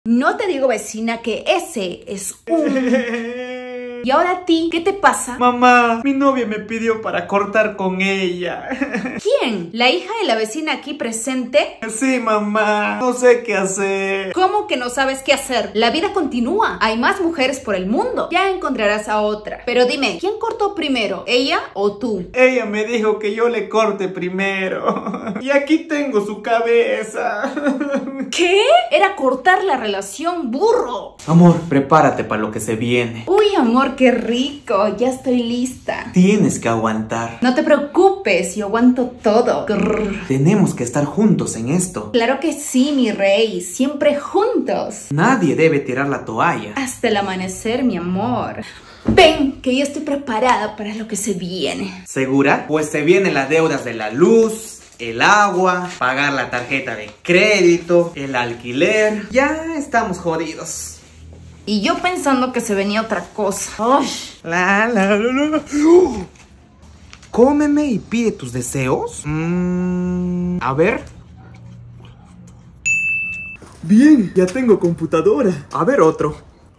No te digo, vecina, que ese es un... ¿Y ahora a ti? ¿Qué te pasa? Mamá, mi novia me pidió para cortar con ella. ¿Quién? ¿La hija de la vecina aquí presente? Sí, mamá. No sé qué hacer. ¿Cómo que no sabes qué hacer? La vida continúa. Hay más mujeres por el mundo. Ya encontrarás a otra. Pero dime, ¿quién cortó primero? ¿Ella o tú? Ella me dijo que yo le corte primero. Y aquí tengo su cabeza. ¿Qué? Era cortar la relación, burro. Amor, prepárate para lo que se viene. Uy, amor, qué rico. Ya estoy lista. Tienes que aguantar. No te preocupes, yo aguanto todo. Grrr. Tenemos que estar juntos en esto. Claro que sí, mi rey. Siempre juntos. Nadie debe tirar la toalla. Hasta el amanecer, mi amor. Ven, que yo estoy preparada para lo que se viene. ¿Segura? Pues se vienen las deudas de la luz, el agua, pagar la tarjeta de crédito, el alquiler. Ya estamos jodidos. Y yo pensando que se venía otra cosa. ¡Uy! Cómeme y pide tus deseos. A ver. Bien, ya tengo computadora. A ver otro.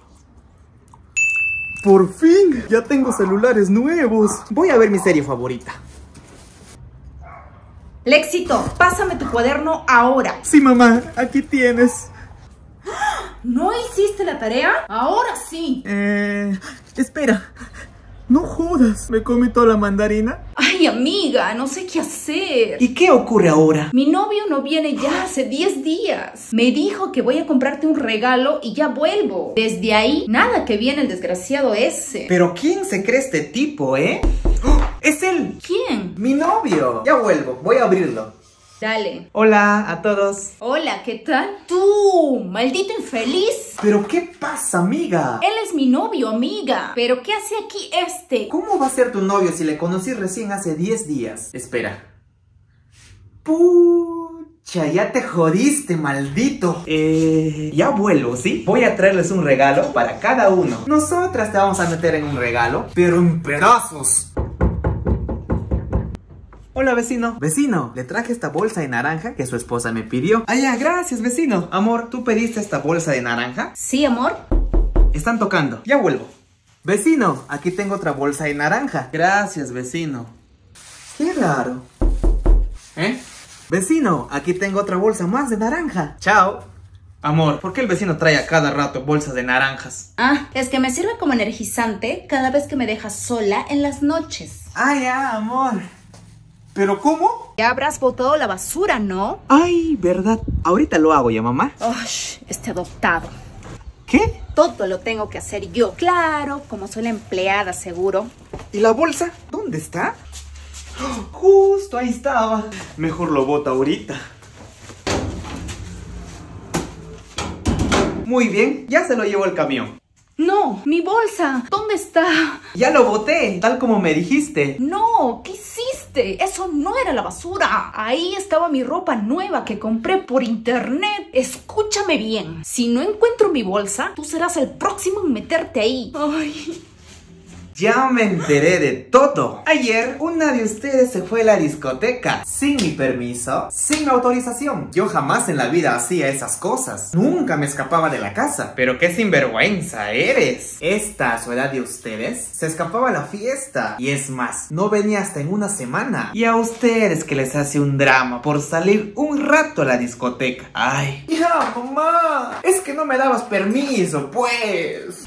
Por fin, ya tengo celulares nuevos. Voy a ver mi serie favorita. Lexito, pásame tu cuaderno ahora. Sí, mamá, aquí tienes. ¿No hiciste la tarea? Ahora sí. Espera. No jodas, ¿me comí toda la mandarina? Ay, amiga, no sé qué hacer. ¿Y qué ocurre ahora? Mi novio no viene ya hace 10 días. Me dijo que voy a comprarte un regalo y ya vuelvo. Desde ahí, nada que viene el desgraciado ese. ¿Pero quién se cree este tipo, eh? ¡Oh! ¡Es él! ¿Quién? ¡Mi novio! Ya vuelvo, voy a abrirlo. Dale. Hola a todos. Hola, ¿qué tal? Tú, maldito infeliz. ¿Pero qué pasa, amiga? Él es mi novio, amiga. ¿Pero qué hace aquí este? ¿Cómo va a ser tu novio si le conocí recién hace 10 días? Espera. Pucha, ya te jodiste, maldito. Ya vuelvo, ¿sí? Voy a traerles un regalo para cada uno. Nosotras te vamos a meter en un regalo, pero en pedazos. Hola, vecino. Vecino, le traje esta bolsa de naranja que su esposa me pidió. Ah, ya, gracias, vecino. Amor, ¿tú pediste esta bolsa de naranja? Sí, amor. Están tocando. Ya vuelvo. Vecino, aquí tengo otra bolsa de naranja. Gracias, vecino. Qué raro. ¿Eh? Vecino, aquí tengo otra bolsa más de naranja. Chao. Amor, ¿por qué el vecino trae a cada rato bolsas de naranjas? Ah, es que me sirve como energizante cada vez que me dejas sola en las noches. Ah, ya, amor. ¿Pero cómo? Ya habrás botado la basura, ¿no? Ay, verdad. Ahorita lo hago ya, mamá. Ush, este adoptado. ¿Qué? Todo lo tengo que hacer yo. Claro, como soy la empleada, seguro. ¿Y la bolsa? ¿Dónde está? Justo ahí estaba. Mejor lo boto ahorita. Muy bien, ya se lo llevó el camión. No, mi bolsa. ¿Dónde está? Ya lo boté, tal como me dijiste. No, ¿qué hiciste? Eso no era la basura. Ahí estaba mi ropa nueva que compré por internet. Escúchame bien. Si no encuentro mi bolsa, tú serás el próximo en meterte ahí. Ay. Ya me enteré de todo. Ayer, una de ustedes se fue a la discoteca sin mi permiso, sin mi autorización. Yo jamás en la vida hacía esas cosas. Nunca me escapaba de la casa. Pero qué sinvergüenza eres. Esta, a su edad de ustedes, se escapaba a la fiesta. Y es más, no venía hasta en una semana. Y a ustedes que les hace un drama por salir un rato a la discoteca. Ay. Ya, mamá. Es que no me dabas permiso, pues.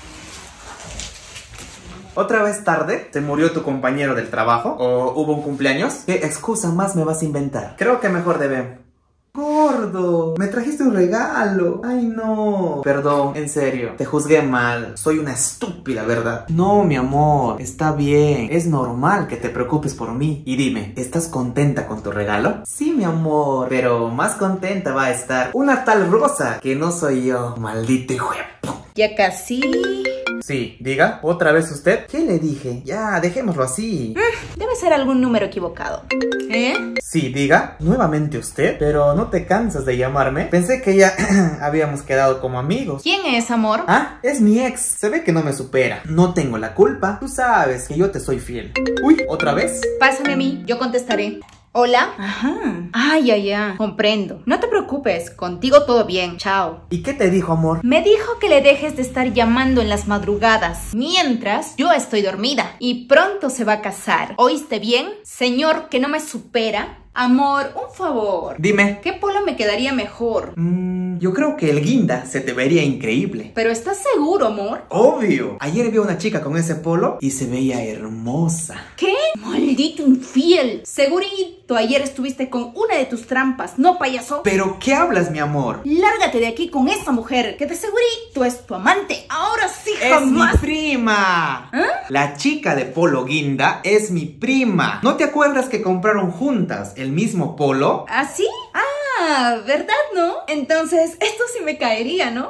¿Otra vez tarde? ¿Te murió tu compañero del trabajo? ¿O hubo un cumpleaños? ¿Qué excusa más me vas a inventar? Creo que mejor debemos. Gordo, me trajiste un regalo. Ay, no. Perdón, en serio, te juzgué mal. Soy una estúpida, ¿verdad? No, mi amor, está bien. Es normal que te preocupes por mí. Y dime, ¿estás contenta con tu regalo? Sí, mi amor, pero más contenta va a estar una tal Rosa, que no soy yo. Maldito hijo de... Ya casi. Sí, diga, ¿otra vez usted? ¿Qué le dije? Ya, dejémoslo así. Debe ser algún número equivocado. ¿Eh? Sí, diga, ¿nuevamente usted? Pero no te cansas de llamarme. Pensé que ya habíamos quedado como amigos. ¿Quién es, amor? Ah, es mi ex. Se ve que no me supera. No tengo la culpa. Tú sabes que yo te soy fiel. Uy, ¿otra vez? Pásame a mí, yo contestaré. Hola. Ajá. Ya. Comprendo. No te preocupes, contigo todo bien. Chao. ¿Y qué te dijo, amor? Me dijo que le dejes de estar llamando en las madrugadas, mientras yo estoy dormida. Y pronto se va a casar. ¿Oíste bien? Señor que no me supera. Amor, un favor. Dime. ¿Qué polo me quedaría mejor? Yo creo que el guinda se te vería increíble. ¿Pero estás seguro, amor? Obvio. Ayer vi a una chica con ese polo y se veía hermosa. ¿Qué? Maldito infiel. Segurito ayer estuviste con una de tus trampas, ¿no, payaso? ¿Pero qué hablas, mi amor? Lárgate de aquí con esa mujer, que de segurito es tu amante. Ahora sí, ¡Es mi jamás. prima! ¿Ah? La chica de polo guinda es mi prima. ¿No te acuerdas que compraron juntas el mismo polo? ¿Ah, sí? Ah, ¿verdad, no? Entonces, esto sí me caería, ¿no?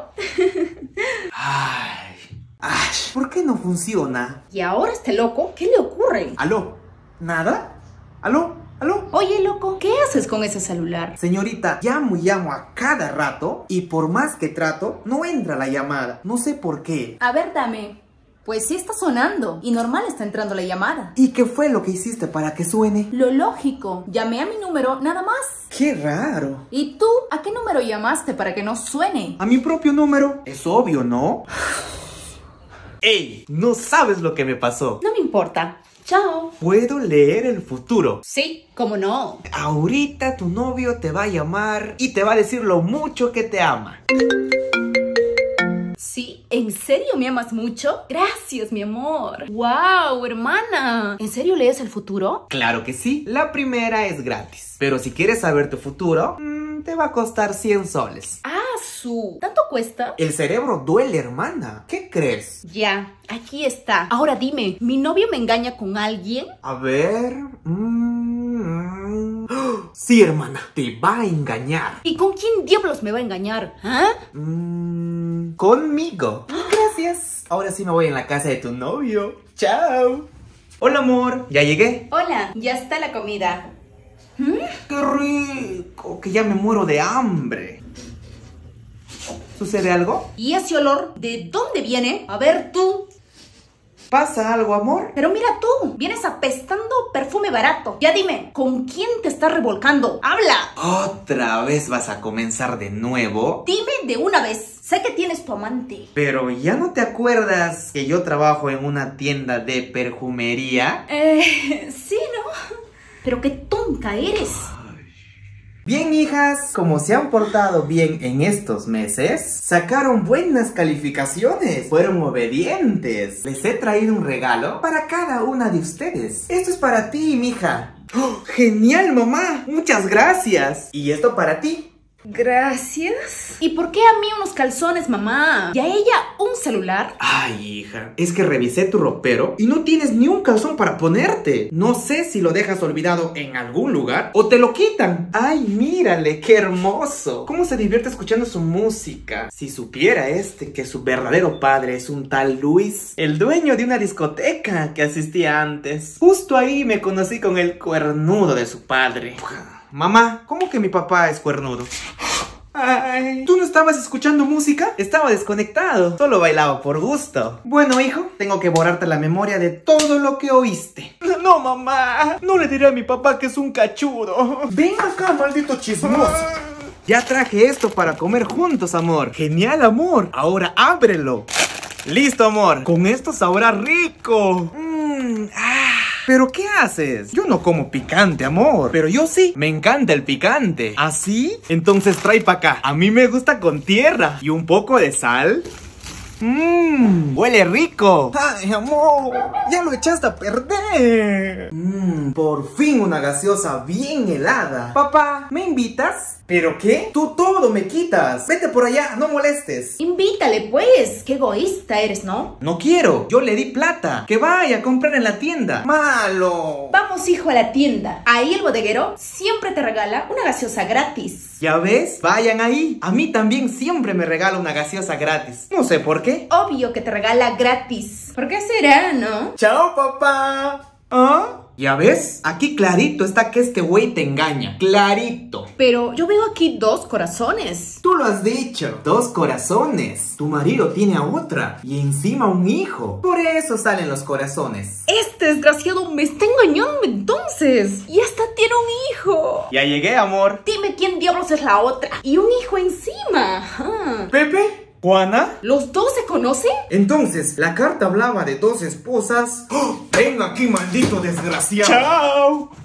Ay, ¿por qué no funciona? ¿Y ahora este loco? ¿Qué le ocurre? ¿Aló? ¿Nada? ¿Aló? Oye, loco, ¿qué haces con ese celular? Señorita, llamo y llamo a cada rato y por más que trato, no entra la llamada. No sé por qué. A ver, dame. Pues sí está sonando y normal está entrando la llamada. ¿Y qué fue lo que hiciste para que suene? Lo lógico, llamé a mi número nada más. ¡Qué raro! ¿Y tú a qué número llamaste para que no suene? A mi propio número. Es obvio, ¿no? ¡Ey! No sabes lo que me pasó. No me importa. Chao. Puedo leer el futuro. Sí, cómo no. Ahorita tu novio te va a llamar y te va a decir lo mucho que te ama. Sí, ¿en serio me amas mucho? Gracias, mi amor. ¡Wow, hermana! ¿En serio lees el futuro? Claro que sí. La primera es gratis. Pero si quieres saber tu futuro, te va a costar 100 soles. ¡Ah, ¿tanto cuesta? El cerebro duele, hermana. ¿Qué crees? Ya, aquí está. Ahora dime, ¿mi novio me engaña con alguien? A ver... Sí, hermana, te va a engañar. ¿Y con quién diablos me va a engañar? ¿Ah? Conmigo. Gracias. Ahora sí me voy en la casa de tu novio. Chao. Hola, amor. ¿Ya llegué? Hola, ya está la comida. ¡Qué rico! Que ya me muero de hambre. ¿Sucede algo? ¿Y ese olor de dónde viene? A ver tú. ¿Pasa algo, amor? Pero mira tú, vienes apestando perfume barato. Ya dime, ¿con quién te estás revolcando? ¡Habla! ¿Otra vez vas a comenzar de nuevo? Dime de una vez. Sé que tienes tu amante. Pero ¿ya no te acuerdas que yo trabajo en una tienda de perfumería? Sí, ¿no? Pero qué tonta eres. Bien, hijas, como se han portado bien en estos meses, sacaron buenas calificaciones, fueron obedientes. Les he traído un regalo para cada una de ustedes. Esto es para ti, mija. ¡Oh, genial, mamá! Muchas gracias. Y esto para ti. Gracias. ¿Y por qué a mí unos calzones, mamá? ¿Y a ella un celular? Ay, hija, es que revisé tu ropero y no tienes ni un calzón para ponerte. No sé si lo dejas olvidado en algún lugar o te lo quitan. Ay, mírale, qué hermoso. ¿Cómo se divierte escuchando su música? Si supiera que su verdadero padre es un tal Luis, el dueño de una discoteca que asistía antes. Justo ahí me conocí con el cuernudo de su padre. Mamá, ¿cómo que mi papá es cuernudo? Ay, ¿tú no estabas escuchando música? Estaba desconectado, solo bailaba por gusto. Bueno, hijo, tengo que borrarte la memoria de todo lo que oíste. No, mamá, no le diré a mi papá que es un cachudo. Ven acá, maldito chismoso. Ya traje esto para comer juntos, amor. Genial, amor. Ahora ábrelo. Listo, amor. Con esto sabrá rico. ¿Pero qué haces? Yo no como picante, amor. Pero yo sí. Me encanta el picante. ¿Ah, sí? Entonces trae para acá. A mí me gusta con tierra. Y un poco de sal. Huele rico. Ay, amor, ya lo echaste a perder. Por fin una gaseosa bien helada. Papá, ¿me invitas? ¿Pero qué? Tú todo me quitas. Vete por allá, no molestes. Invítale pues, qué egoísta eres, ¿no? No quiero, yo le di plata. Que vaya a comprar en la tienda. Malo. Vamos, hijo, a la tienda. Ahí el bodeguero siempre te regala una gaseosa gratis. ¿Ya ves? Vayan ahí. A mí también siempre me regala una gaseosa gratis. No sé por qué. Obvio que te regala gratis. ¿Por qué será, no? Chao, papá. ¿Ah? ¿Ya ves? Aquí clarito está que este güey te engaña. Clarito. Pero yo veo aquí 2 corazones. Tú lo has dicho. 2 corazones. Tu marido tiene a otra. Y encima un hijo. Por eso salen los corazones. Este desgraciado me está engañando entonces. Y hasta tiene un hijo. Ya llegué, amor. Dime quién diablos es la otra. Y un hijo encima. Ajá. ¿Pepe? ¿Juana? ¿Los 2 se conocen? Entonces, la carta hablaba de 2 esposas. ¡Oh! ¡Ven aquí, maldito desgraciado! ¡Chao!